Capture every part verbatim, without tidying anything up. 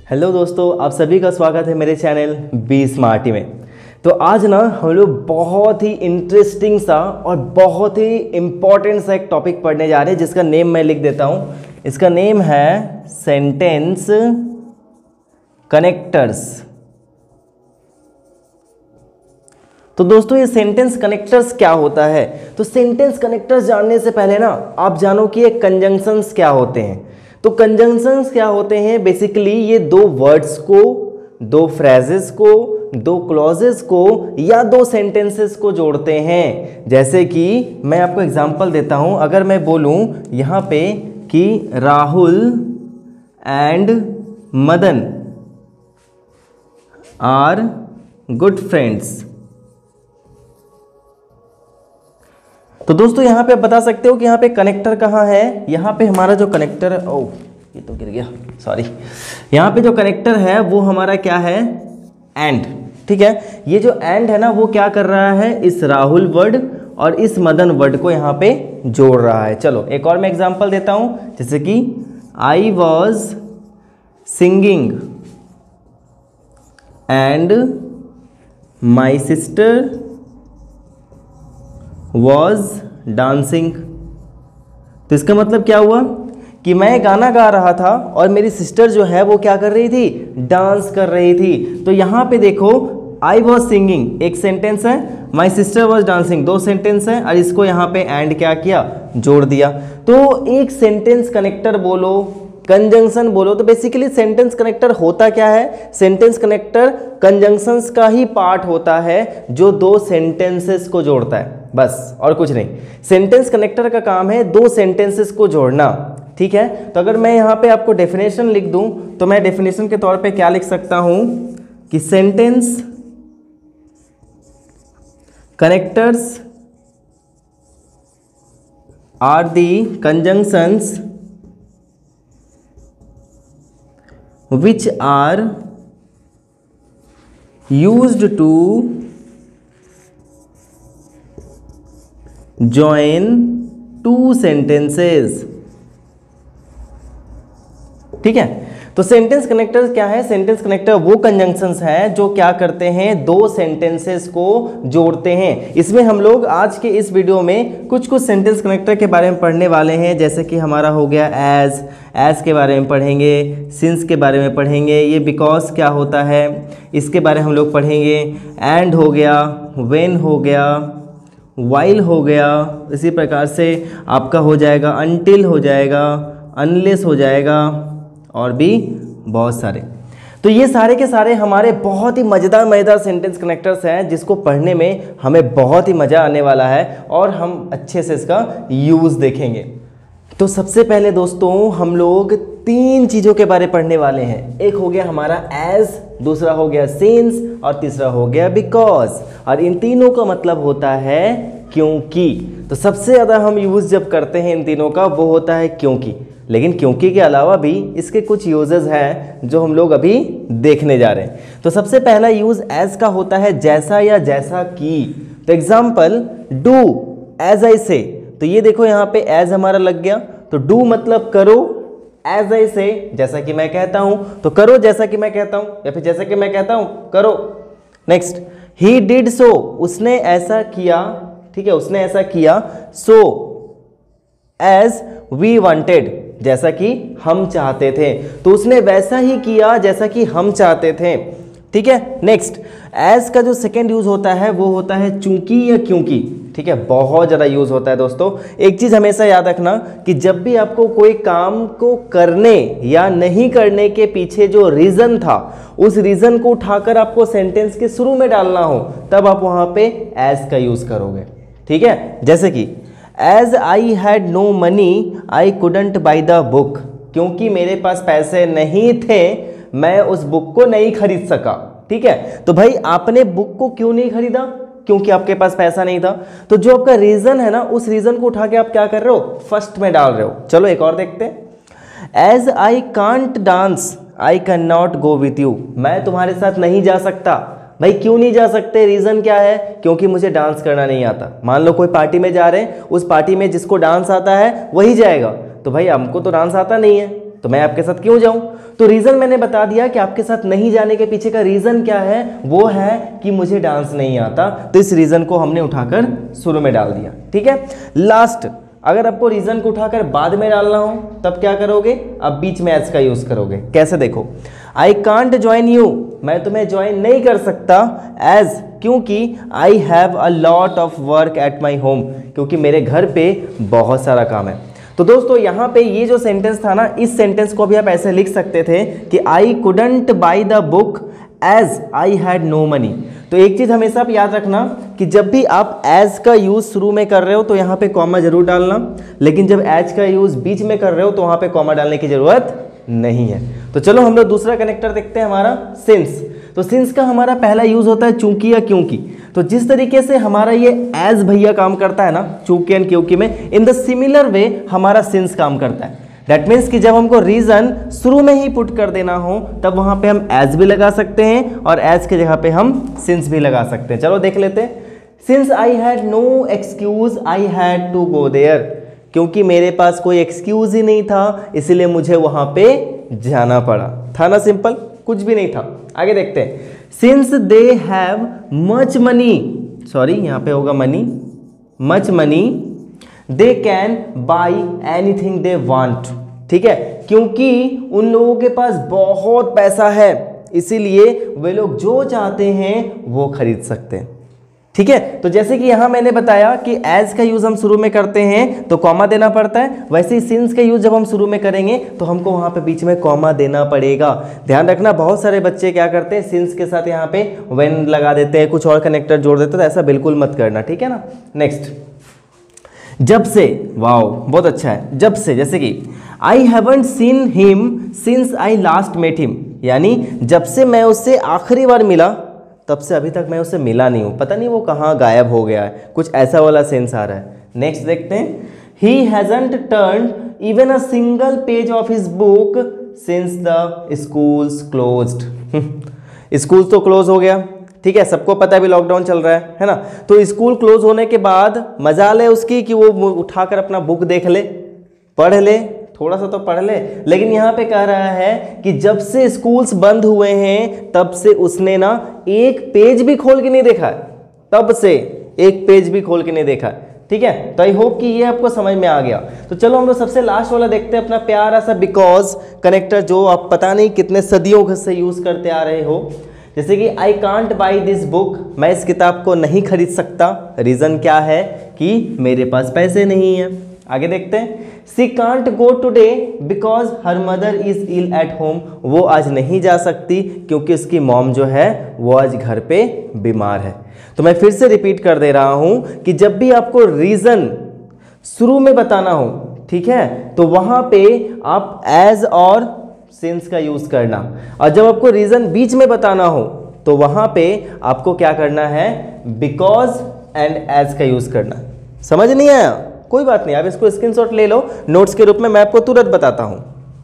Hello दोस्तों, आप सभी का स्वागत है मेरे चैनल बी स्मार्टी में। तो आज ना हम लोग बहुत ही इंटरेस्टिंग सा और बहुत ही इम्पॉर्टेंट सा एक टॉपिक पढ़ने जा रहे हैं जिसका नेम मैं लिख देता हूँ। इसका नेम है सेंटेंस कनेक्टर्स। तो दोस्तों ये सेंटेंस कनेक्टर्स क्या होता है? तो सेंटेंस कनेक्टर्स जानने से पहले ना आप जानो कि ये कंजंक्शंस क्या होते हैं। तो कंजंक्शंस क्या होते हैं? बेसिकली ये दो वर्ड्स को, दो फ्रेजेस को, दो क्लॉजेस को या दो सेंटेंसेस को जोड़ते हैं। जैसे कि मैं आपको एग्जांपल देता हूं। अगर मैं बोलूं यहां पे कि Rahul and Madan are good friends, तो दोस्तों यहाँ पे आप बता सकते हो कि यहाँ पे कनेक्टर कहाँ है। यहाँ पे हमारा जो कनेक्टर है, ओह ये तो गिर गया, सॉरी। यहाँ पे जो कनेक्टर है वो हमारा क्या है? एंड। ठीक है, ये जो एंड है ना वो क्या कर रहा है? इस राहुल वर्ड और इस मदन वर्ड को यहाँ पे जोड़ रहा है। चलो एक और मैं एग्जांपल देता हूँ, जैसे कि I was singing and my sister was dancing. तो इसका मतलब क्या हुआ कि मैं गाना गा रहा था और मेरी सिस्टर जो है वो क्या कर रही थी? डांस कर रही थी। तो यहाँ पे देखो, आई वॉज सिंगिंग एक सेंटेंस है, माई सिस्टर वॉज डांसिंग दो सेंटेंस है, और इसको यहाँ पे एंड क्या किया? जोड़ दिया। तो एक सेंटेंस कनेक्टर बोलो, कंजंक्शन बोलो, तो बेसिकली सेंटेंस कनेक्टर होता क्या है? सेंटेंस कनेक्टर कंजंक्शंस का ही पार्ट होता है जो दो सेंटेंसेस को जोड़ता है, बस और कुछ नहीं। सेंटेंस कनेक्टर का काम है दो सेंटेंसेस को जोड़ना। ठीक है, तो अगर मैं यहाँ पे आपको डेफिनेशन लिख दूं तो मैं डेफिनेशन के तौर पे क्या लिख सकता हूं कि sentence connectors are the conjunctions which are used to join two sentences। ठीक है, तो सेंटेंस कनेक्टर क्या है? सेंटेंस कनेक्टर वो कंजंक्शंस हैं जो क्या करते हैं? दो सेंटेंसेस को जोड़ते हैं। इसमें हम लोग आज के इस वीडियो में कुछ कुछ सेंटेंस कनेक्टर के बारे में पढ़ने वाले हैं। जैसे कि हमारा हो गया एज, एज के बारे में पढ़ेंगे, सिंस के बारे में पढ़ेंगे, ये बिकॉज क्या होता है इसके बारे में हम लोग पढ़ेंगे, एंड हो गया, व्हेन हो गया, वाइल हो गया, इसी प्रकार से आपका हो जाएगा अनटिल हो जाएगा, अनलेस हो जाएगा, और भी बहुत सारे। तो ये सारे के सारे हमारे बहुत ही मज़ेदार मज़ेदार सेंटेंस कनेक्टर्स हैं जिसको पढ़ने में हमें बहुत ही मज़ा आने वाला है और हम अच्छे से इसका यूज़ देखेंगे। तो सबसे पहले दोस्तों हम लोग तीन चीज़ों के बारे में पढ़ने वाले हैं। एक हो गया हमारा एज, दूसरा हो गया सिंस और तीसरा हो गया बिकॉज। और इन तीनों का मतलब होता है क्योंकि। तो सबसे ज़्यादा हम यूज़ जब करते हैं इन तीनों का वो होता है क्योंकि। लेकिन क्योंकि के अलावा भी इसके कुछ यूजेस हैं जो हम लोग अभी देखने जा रहे हैं। तो सबसे पहला यूज़ एज का होता है जैसा या जैसा कि। तो एग्जाम्पल डू एज आई से, तो ये देखो यहाँ पे एज हमारा लग गया। तो डू मतलब करो, एज आई से जैसा कि मैं कहता हूं, तो करो जैसा कि मैं कहता हूं, या फिर जैसा कि मैं कहता हूं करो। नेक्स्ट, ही डिड सो, उसने ऐसा किया। ठीक है, उसने ऐसा किया। सो एज वी वांटेड, जैसा कि हम चाहते थे, तो उसने वैसा ही किया जैसा कि हम चाहते थे। ठीक है, नेक्स्ट एज का जो सेकेंड यूज होता है वो होता है चूंकि या क्योंकि। ठीक है, बहुत ज़्यादा यूज होता है दोस्तों। एक चीज़ हमेशा याद रखना कि जब भी आपको कोई काम को करने या नहीं करने के पीछे जो रीज़न था उस रीज़न को उठाकर आपको सेंटेंस के शुरू में डालना हो तब आप वहाँ पे एज का यूज़ करोगे। ठीक है, जैसे कि as I had no money I couldn't buy the book, क्योंकि मेरे पास पैसे नहीं थे मैं उस बुक को नहीं खरीद सका। ठीक है, तो भाई आपने बुक को क्यों नहीं खरीदा? क्योंकि आपके पास पैसा नहीं था। तो जो आपका रीजन है ना उस रीजन को उठा के आप क्या कर रहे हो? फर्स्ट में डाल रहे हो। चलो एक और देखते हैं। As I can't dance I can not go with you, मैं तुम्हारे साथ नहीं जा सकता। भाई क्यों नहीं जा सकते? रीज़न क्या है? क्योंकि मुझे डांस करना नहीं आता। मान लो कोई पार्टी में जा रहे हैं, उस पार्टी में जिसको डांस आता है वही जाएगा, तो भाई हमको तो डांस आता नहीं है, तो मैं आपके साथ क्यों जाऊं? तो रीजन मैंने बता दिया कि आपके साथ नहीं जाने के पीछे का रीजन क्या है, वो है कि मुझे डांस नहीं आता। तो इस रीजन को हमने उठाकर शुरू में डाल दिया, ठीक है। लास्ट, अगर आपको रीजन को उठाकर बाद में डालना हो तब क्या करोगे, अब बीच में एज का यूज करोगे। कैसे, देखो, आई कांट ज्वाइन यू, मैं तुम्हें ज्वाइन नहीं कर सकता, एज, क्योंकि I have a lot of work at my home, क्योंकि मेरे घर पे बहुत सारा काम है। तो दोस्तों यहाँ पे ये जो सेंटेंस था ना, इस सेंटेंस को भी आप ऐसे लिख सकते थे कि I couldn't buy the book as I had no money. तो एक चीज हमेशा आप याद रखना कि जब भी आप एज का यूज शुरू में कर रहे हो तो यहाँ पे कॉमा जरूर डालना, लेकिन जब एज का यूज बीच में कर रहे हो तो वहां पे कॉमा डालने की जरूरत नहीं है। तो चलो हम लोग दूसरा कनेक्टर देखते हैं, हमारा सिंस। तो सिंस का हमारा पहला यूज होता है चूंकि या क्योंकि। तो जिस तरीके से हमारा ये एज भैया काम करता है ना चूंकि एंड क्योंकि में, इन द सिमिलर वे हमारा सिंस काम करता है। दैट मीन्स कि जब हमको रीजन शुरू में ही पुट कर देना हो तब वहां पे हम एज भी लगा सकते हैं और एज के जगह पे हम सिंस भी लगा सकते हैं। चलो देख लेते हैं। Since I had no excuse I had to go there, क्योंकि मेरे पास कोई एक्सक्यूज ही नहीं था इसलिए मुझे वहां पे जाना पड़ा। था ना सिंपल, कुछ भी नहीं था। आगे देखते हैं। Since they have much money, sorry यहाँ पे होगा money, much money, they can buy anything they want. ठीक है, क्योंकि उन लोगों के पास बहुत पैसा है इसीलिए वे लोग जो चाहते हैं वो खरीद सकते हैं। ठीक है, तो जैसे कि यहां मैंने बताया कि एज का यूज हम शुरू में करते हैं तो कॉमा देना पड़ता है, वैसे ही सिंस का यूज जब हम शुरू में करेंगे तो हमको वहां पे बीच में कॉमा देना पड़ेगा। ध्यान रखना, बहुत सारे बच्चे क्या करते हैं, सिंस के साथ यहाँ पे व्हेन लगा देते हैं, कुछ और कनेक्टर जोड़ देते हैं, तो ऐसा बिल्कुल मत करना। ठीक है ना। नेक्स्ट, जब से, वाओ बहुत अच्छा है। जब से, जैसे कि I haven't seen him since I last met him, यानी जब से मैं उससे आखिरी बार मिला तब से अभी तक मैं उससे मिला नहीं हूं, पता नहीं वो कहाँ गायब हो गया है, कुछ ऐसा वाला सेंस आ रहा है। नेक्स्ट देखते हैं। He hasn't turned even a single page of his book since the schools closed. School तो क्लोज हो गया, ठीक है, सबको पता है अभी लॉकडाउन चल रहा है है ना। तो स्कूल क्लोज होने के बाद मजाल है उसकी कि वो उठाकर अपना बुक देख ले, पढ़ ले, थोड़ा सा तो पढ़ ले, लेकिन यहाँ पे कह रहा है कि जब से स्कूल्स बंद हुए हैं तब से उसने ना एक पेज भी खोल के नहीं देखा है, तब से एक पेज भी खोल के नहीं देखा है। ठीक है, तो आई होप कि ये आपको समझ में आ गया। तो चलो हम लोग सबसे लास्ट वाला देखते हैं, अपना प्यारा सा बिकॉज कनेक्टर, जो आप पता नहीं कितने सदियों से यूज करते आ रहे हो। जैसे कि I can't buy this book, मैं इस किताब को नहीं खरीद सकता। रीजन क्या है कि मेरे पास पैसे नहीं है। आगे देखते हैं। She can't go today because her mother is ill at home, वो आज नहीं जा सकती क्योंकि उसकी मॉम जो है वो आज घर पे बीमार है। तो मैं फिर से रिपीट कर दे रहा हूं कि जब भी आपको रीजन शुरू में बताना हो, ठीक है, तो वहां पे आप एज और सिंस का यूज करना, और जब आपको रीजन बीच में बताना हो तो वहां पे आपको क्या करना है, बिकॉज एंड एज का यूज करना। समझ नहीं आया? कोई बात नहीं, आप इसको स्क्रीनशॉट ले लो नोट्स के रूप में, मैं आपको तुरंत बताता हूं।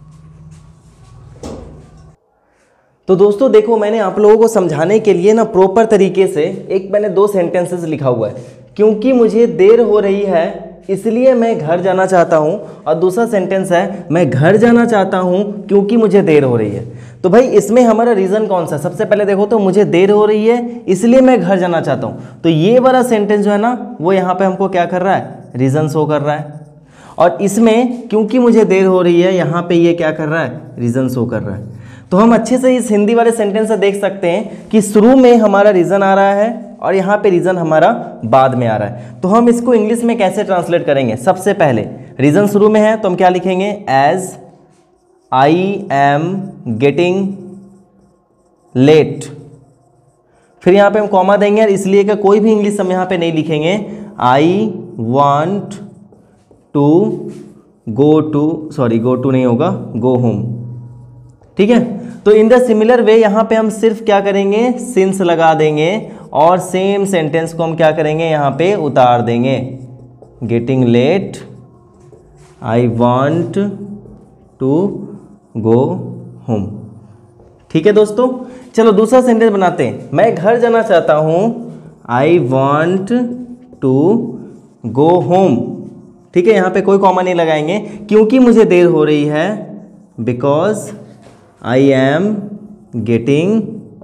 तो दोस्तों देखो, मैंने आप लोगों को समझाने के लिए ना प्रॉपर तरीके से एक मैंने दो सेंटेंसेस लिखा हुआ है, क्योंकि मुझे देर हो रही है इसलिए मैं घर जाना चाहता हूं, और दूसरा सेंटेंस है मैं घर जाना चाहता हूं क्योंकि मुझे देर हो रही है। तो भाई इसमें हमारा रीजन कौन सा? सबसे पहले देखो तो मुझे देर हो रही है इसलिए मैं घर जाना चाहता हूं, तो ये वाला सेंटेंस जो है ना वो यहाँ पे हमको क्या कर रहा है, रीजन शो कर रहा है। और इसमें क्योंकि मुझे देर हो रही है, यहाँ पे ये क्या कर रहा है, रीजन शो कर रहा है। तो हम अच्छे से इस हिंदी वाले सेंटेंस से देख सकते हैं कि शुरू में हमारा रीजन आ रहा है और यहाँ पे रीजन हमारा बाद में आ रहा है। तो हम इसको इंग्लिश में कैसे ट्रांसलेट करेंगे? सबसे पहले रीजन शुरू में है तो हम क्या लिखेंगे, as I am getting late, फिर यहाँ पे हम कॉमा देंगे, इसलिए कि कोई भी इंग्लिश हम यहाँ पे नहीं लिखेंगे। I want to go to, sorry go to नहीं होगा, गो होम। ठीक है, तो इन द सिमिलर वे यहाँ पे हम सिर्फ क्या करेंगे, सिंस लगा देंगे और सेम सेंटेंस को हम क्या करेंगे, यहाँ पे उतार देंगे। Getting late, I want to go home. ठीक है दोस्तों, चलो दूसरा सेंटेंस बनाते हैं। मैं घर जाना चाहता हूँ, I want to go home. ठीक है, यहाँ पे कोई कॉमा नहीं लगाएंगे, क्योंकि मुझे देर हो रही है because I am getting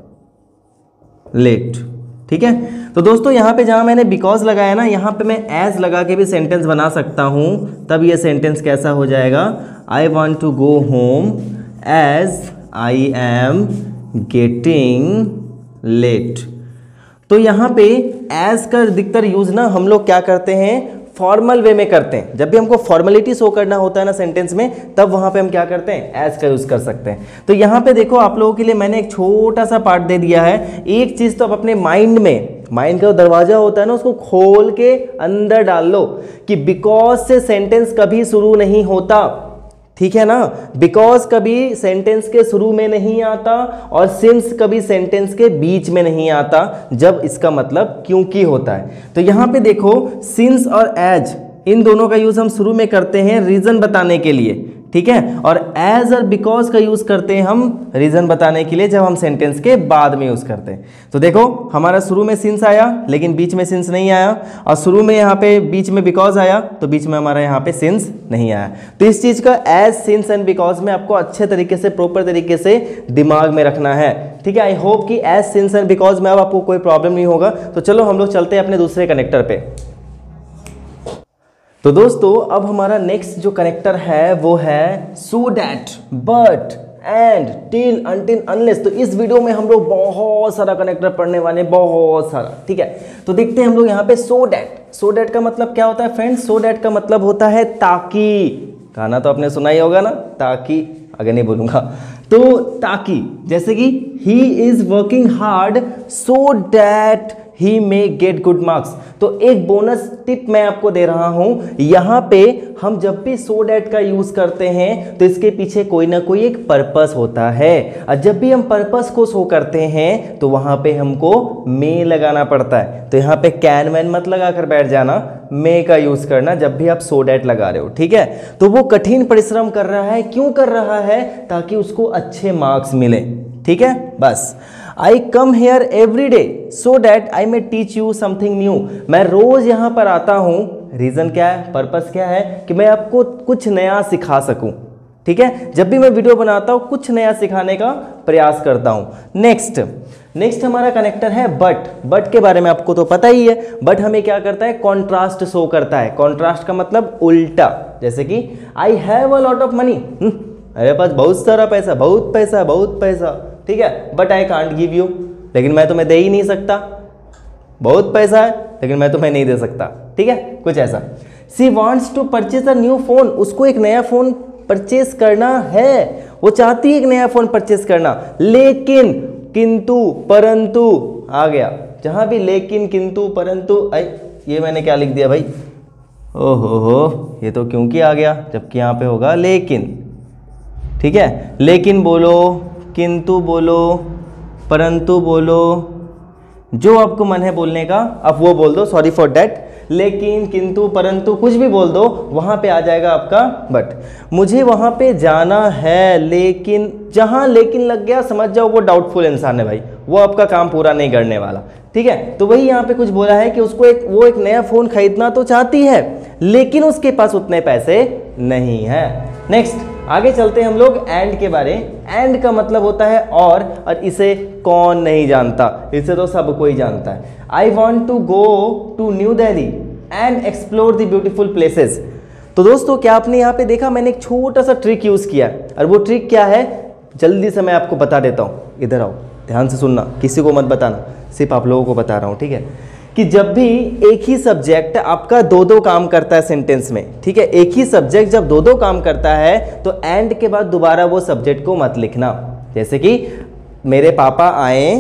late. ठीक है, तो दोस्तों यहाँ पे जहाँ मैंने बिकॉज लगाया ना, यहाँ पे मैं एज लगा के भी सेंटेंस बना सकता हूँ, तब ये सेंटेंस कैसा हो जाएगा, I want to go home as I am getting late. तो यहाँ पे एज का अधिकतर यूज ना हम लोग क्या करते हैं, फॉर्मल वे में करते हैं। जब भी हमको फॉर्मेलिटी शो करना होता है ना सेंटेंस में, तब वहां पे हम क्या करते हैं, एज का यूज कर सकते हैं। तो यहाँ पे देखो आप लोगों के लिए मैंने एक छोटा सा पार्ट दे दिया है। एक चीज तो आप अपने माइंड में, माइंड का दरवाजा होता है ना, उसको खोल के अंदर डाल लो कि बिकॉज से सेंटेंस कभी शुरू नहीं होता। ठीक है ना, बिकॉज कभी सेंटेंस के शुरू में नहीं आता और सिंस कभी सेंटेंस के बीच में नहीं आता, जब इसका मतलब क्योंकि होता है। तो यहां पे देखो सिंस और एज, इन दोनों का यूज हम शुरू में करते हैं रीजन बताने के लिए। ठीक है, और एज और बिकॉज का यूज करते हैं हम रीजन बताने के लिए, जब हम सेंटेंस के बाद में यूज करते हैं। तो देखो हमारा शुरू में सिंस आया लेकिन बीच में सिंस नहीं आया, और शुरू में यहाँ पे बीच में बिकॉज आया तो बीच में हमारा यहाँ पे सिंस नहीं आया। तो इस चीज का एज, सिंस एंड बिकॉज में आपको अच्छे तरीके से, प्रॉपर तरीके से दिमाग में रखना है। ठीक है, आई होप कि एज, सिंस एंड बिकॉज में अब आपको कोई प्रॉब्लम नहीं होगा। तो चलो हम लोग चलते हैं अपने दूसरे कनेक्टर पे। तो दोस्तों अब हमारा नेक्स्ट जो कनेक्टर है वो है so that, but, and, till, until, unless. तो इस वीडियो में हम लोग बहुत सारा कनेक्टर पढ़ने वाले, बहुत सारा। ठीक है, तो देखते हैं हम लोग यहाँ पे सो डैट। सो डैट का मतलब क्या होता है फ्रेंड्स, सो डैट का मतलब होता है ताकि। गाना तो आपने सुना ही होगा ना, ताकि, आगे नहीं बोलूंगा। तो ताकि, जैसे कि he is working hard so that he may get good marks. तो एक बोनस टिप मैं आपको दे रहा हूं, यहां पे हम जब भी सो डैट का यूज करते हैं तो इसके पीछे कोई ना कोई एक पर्पस होता है, और जब भी हम पर्पस को शो करते हैं तो वहां पे हमको मे लगाना पड़ता है। तो यहाँ पे कैन वैन मत लगा कर बैठ जाना, मे का यूज करना जब भी आप सो डैट लगा रहे हो। ठीक है, तो वो कठिन परिश्रम कर रहा है, क्यों कर रहा है, ताकि उसको अच्छे मार्क्स मिले। ठीक है, बस I come here every day so that I may teach you something new. मैं रोज यहाँ पर आता हूँ, रीजन क्या है, पर्पस क्या है, कि मैं आपको कुछ नया सिखा सकूं। ठीक है, जब भी मैं वीडियो बनाता हूँ कुछ नया सिखाने का प्रयास करता हूँ। नेक्स्ट नेक्स्ट हमारा कनेक्टर है बट। बट के बारे में आपको तो पता ही है, बट हमें क्या करता है, कॉन्ट्रास्ट शो करता है। कॉन्ट्रास्ट का मतलब उल्टा, जैसे कि I have a lot of money, मेरे पास बहुत सारा पैसा, बहुत पैसा, बहुत पैसा। ठीक है, but I can't give you, लेकिन मैं तुम्हें दे ही नहीं सकता। बहुत पैसा है लेकिन मैं तुम्हें नहीं दे सकता। ठीक है, कुछ ऐसा। She wants to purchase a new phone, उसको एक नया फोन परचेज करना है, वो चाहती है एक नया फोन परचेज करना, लेकिन, किंतु, परंतु आ गया। जहां भी लेकिन, किंतु, परंतु, ये मैंने क्या लिख दिया भाई, ओहो हो, ये तो क्योंकि आ गया, जबकि यहाँ पे होगा लेकिन। ठीक है, लेकिन बोलो, किंतु बोलो, परंतु बोलो, जो आपको मन है बोलने का आप वो बोल दो, सॉरी फॉर डैट। लेकिन, किंतु, परंतु कुछ भी बोल दो, वहां पे आ जाएगा आपका बट। मुझे वहां पे जाना है लेकिन, जहां लेकिन लग गया समझ जाओ वो डाउटफुल इंसान है भाई, वो आपका काम पूरा नहीं करने वाला। ठीक है, तो वही यहाँ पे कुछ बोला है कि उसको एक वो एक नया फोन खरीदना तो चाहती है लेकिन उसके पास उतने पैसे नहीं है। नेक्स्ट आगे चलते हैं हम लोग एंड के बारे। एंड का मतलब होता है और, और इसे कौन नहीं जानता, इसे तो सब कोई जानता है। I want to go to New Delhi and explore the beautiful places. तो दोस्तों क्या आपने यहाँ पे देखा, मैंने एक छोटा सा ट्रिक यूज किया, और वो ट्रिक क्या है जल्दी से मैं आपको बता देता हूँ। इधर आओ, ध्यान से सुनना, किसी को मत बताना, सिर्फ आप लोगों को बता रहा हूँ। ठीक है, कि जब भी एक ही सब्जेक्ट आपका दो दो काम करता है सेंटेंस में, ठीक है, एक ही सब्जेक्ट जब दो दो काम करता है तो एंड के बाद दोबारा वो सब्जेक्ट को मत लिखना। जैसे कि मेरे पापा आए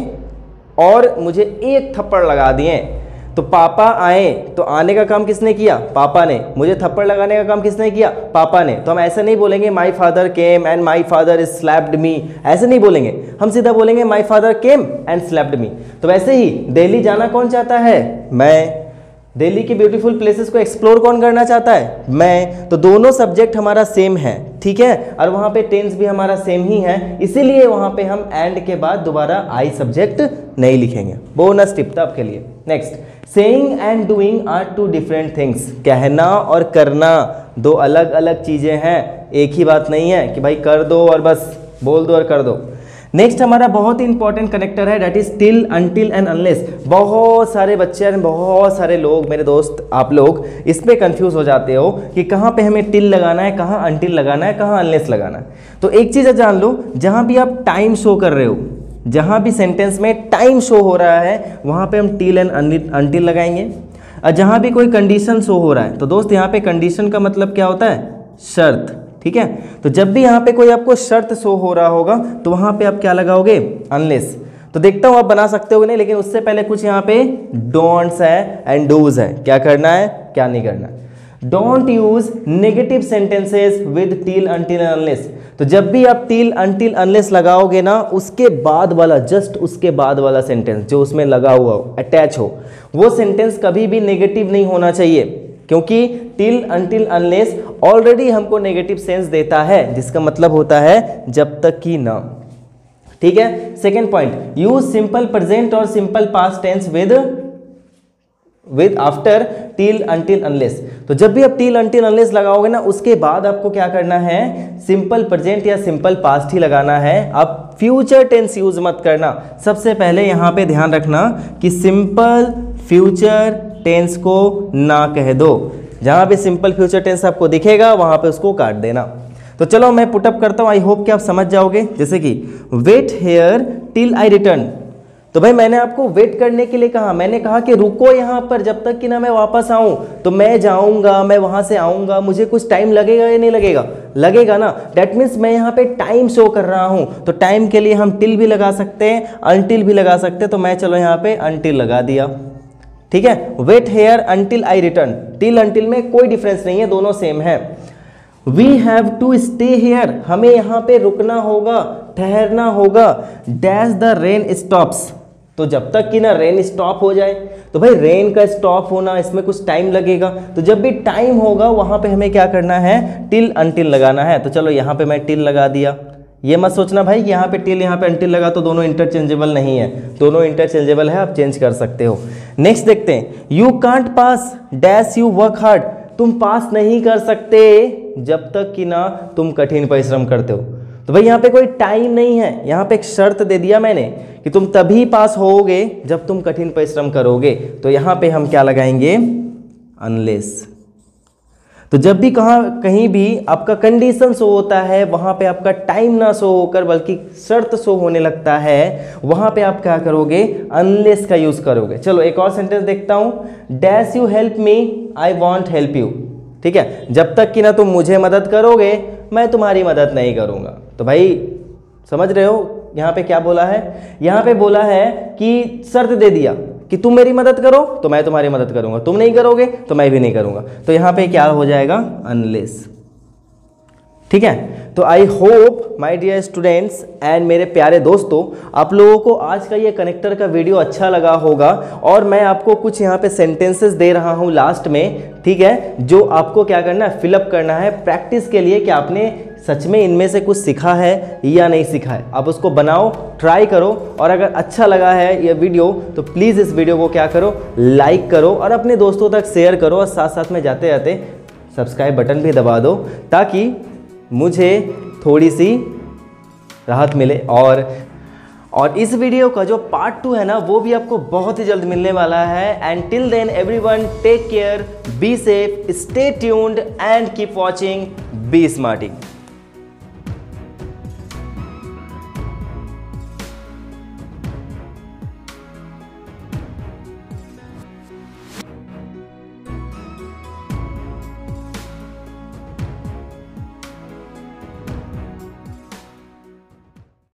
और मुझे एक थप्पड़ लगा दिए, तो पापा आए तो आने का काम किसने किया, पापा ने, मुझे थप्पड़ लगाने का काम किसने किया, पापा ने। तो हम ऐसे नहीं बोलेंगे my father came and my father slapped me, ऐसे नहीं बोलेंगे, हम सीधा बोलेंगे my father came and slapped me. तो वैसे ही दिल्ली जाना कौन चाहता है, मैं। दिल्ली की ब्यूटीफुल प्लेसेस को एक्सप्लोर कौन करना चाहता है, मैं। तो दोनों सब्जेक्ट हमारा सेम है, ठीक है, और वहां पे टेंस भी हमारा सेम ही है, इसीलिए वहां पे हम एंड के बाद दोबारा आई सब्जेक्ट नहीं लिखेंगे। बोनस टिप था आपके लिए। Next, saying and doing are two different things. कहना और करना दो अलग अलग चीजें हैं। एक ही बात नहीं है कि भाई कर दो और बस बोल दो और कर दो। नेक्स्ट हमारा बहुत ही इंपॉर्टेंट कनेक्टर है, that is till, until and unless. बहुत सारे बच्चे हैं, बहुत सारे लोग, मेरे दोस्त आप लोग इस पे कंफ्यूज हो जाते हो कि कहाँ पे हमें टिल लगाना है, कहाँ अनटिल लगाना है, कहाँ अनलेस लगाना है। तो एक चीज़ जान लो, जहाँ भी आप टाइम शो कर रहे हो, जहाँ भी सेंटेंस में टाइम शो हो रहा है वहाँ पे हम टिल एंड अनटिल लगाएंगे। और जहाँ भी कोई कंडीशन शो हो रहा है, तो दोस्त यहाँ पे कंडीशन का मतलब क्या होता है, शर्त, ठीक है। तो जब भी यहाँ पे कोई आपको शर्त शो हो रहा होगा तो वहाँ पे आप क्या लगाओगे, अनलेस। तो देखता हूँ आप बना सकते हो नहीं, लेकिन उससे पहले कुछ यहाँ पे डोंट्स है एंड डूज है, क्या करना है क्या नहीं करना है। Don't use negative sentences with till, until, unless. तो जब भी आप टिल, अनटिल, अनलेस लगाओगे ना, उसके बाद वाला, जस्ट उसके बाद वाला सेंटेंस जो उसमें लगा हुआ हो, अटैच हो, वो सेंटेंस कभी भी नेगेटिव नहीं होना चाहिए, क्योंकि टिल, अनटिल, अनलेस ऑलरेडी हमको नेगेटिव सेंस देता है, जिसका मतलब होता है जब तक कि ना, ठीक है। Second point, use simple present और simple past tense with with after till, until, unless. तो जब भी आप टिल, अनटिल, अनलेस लगाओगे ना, उसके बाद आपको क्या करना है, सिंपल प्रेजेंट या सिंपल पास्ट ही लगाना है। आप फ्यूचर टेंस यूज मत करना। सबसे पहले यहां पे ध्यान रखना कि सिंपल फ्यूचर टेंस को ना कह दो। जहां पे सिंपल फ्यूचर टेंस आपको दिखेगा वहां पे उसको काट देना। तो चलो मैं पुटअप करता हूं, आई होप कि आप समझ जाओगे। जैसे कि wait here till I return. तो भाई मैंने आपको वेट करने के लिए कहा, मैंने कहा कि रुको यहाँ पर जब तक कि ना मैं वापस आऊँ। तो मैं जाऊँगा, मैं वहाँ से आऊँगा, मुझे कुछ टाइम लगेगा या नहीं लगेगा, लगेगा ना। डेट मीन्स मैं यहाँ पे टाइम शो कर रहा हूँ, तो टाइम के लिए हम टिल भी लगा सकते हैं, अनटिल भी लगा सकते हैं। तो मैं चलो यहाँ पे अनटिल लगा दिया, ठीक है। Wait here until I return, till until में कोई डिफरेंस नहीं है, दोनों सेम है। We have to stay here, हमें यहाँ पे रुकना होगा, ठहरना होगा। डैश द रेन स्टॉप्स, तो जब तक कि ना रेन स्टॉप हो जाए। तो भाई रेन का स्टॉप होना, इसमें कुछ टाइम लगेगा। तो जब भी टाइम होगा वहां पे हमें क्या करना है, टिल, अनटिल लगाना है। तो चलो यहाँ पे मैं टिल लगा दिया। ये मत सोचना भाई कि यहाँ पे टिल, यहाँ पे अनटिल लगा तो दोनों इंटरचेंजेबल नहीं है, दोनों इंटरचेंजेबल है, आप चेंज कर सकते हो। नेक्स्ट देखते हैं, you can't pass dash you work hard, तुम पास नहीं कर सकते जब तक कि ना तुम कठिन परिश्रम करते हो। तो भाई यहाँ पे कोई टाइम नहीं है, यहाँ पे एक शर्त दे दिया मैंने कि तुम तभी पास होगे जब तुम कठिन परिश्रम करोगे। तो यहाँ पे हम क्या लगाएंगे, अनलेस। तो जब भी कहाँ कहीं भी आपका कंडीशन शो होता है, वहाँ पे आपका टाइम ना शो होकर बल्कि शर्त शो होने लगता है, वहाँ पे आप क्या करोगे, अनलेस का यूज़ करोगे। चलो एक और सेंटेंस देखता हूँ, dash you help me I want help you, ठीक है। जब तक कि ना तुम मुझे मदद करोगे मैं तुम्हारी मदद नहीं करूँगा। तो भाई समझ रहे हो यहाँ पे क्या बोला है, यहाँ पे बोला है कि शर्त दे दिया कि तुम मेरी मदद करो तो मैं तुम्हारी मदद करूंगा, तुम नहीं करोगे तो मैं भी नहीं करूंगा। तो यहाँ पे क्या हो जाएगा, अनलेस, ठीक है। तो I hope my dear students and मेरे प्यारे दोस्तों, आप लोगों को आज का ये कनेक्टर का वीडियो अच्छा लगा होगा। और मैं आपको कुछ यहाँ पे सेंटेंसेस दे रहा हूँ लास्ट में, ठीक है, जो आपको क्या करना है, फिलअप करना है प्रैक्टिस के लिए कि आपने सच में इनमें से कुछ सीखा है या नहीं सीखा है। आप उसको बनाओ, ट्राई करो, और अगर अच्छा लगा है ये वीडियो तो प्लीज़ इस वीडियो को क्या करो, लाइक करो और अपने दोस्तों तक शेयर करो। और साथ साथ में जाते जाते सब्सक्राइब बटन भी दबा दो ताकि मुझे थोड़ी सी राहत मिले। और और इस वीडियो का जो पार्ट टू है ना, वो भी आपको बहुत ही जल्द मिलने वाला है। And till then everyone, take care, be safe, stay tuned and keep watching be smarting.